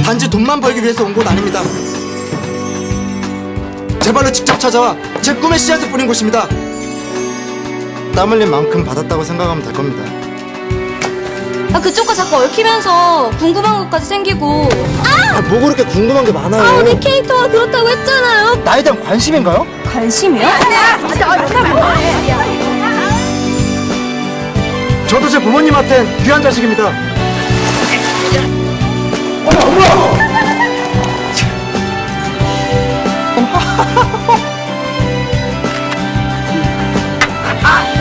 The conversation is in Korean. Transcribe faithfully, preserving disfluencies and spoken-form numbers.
단지 돈만 벌기 위해서 온 곳 아닙니다. 제 발로 직접 찾아와 제 꿈의 씨앗을 뿌린 곳입니다. 땀 흘린 만큼 받았다고 생각하면 될 겁니다. 아, 그쪽과 자꾸 얽히면서 궁금한 것까지 생기고. 아! 아, 뭐 그렇게 궁금한 게 많아요. 아, 내 캐릭터가 그렇다고 했잖아요. 나에 대한 관심인가요? 관심이요? 저도 제 부모님한텐 귀한 자식입니다. 어머, 어머! 아!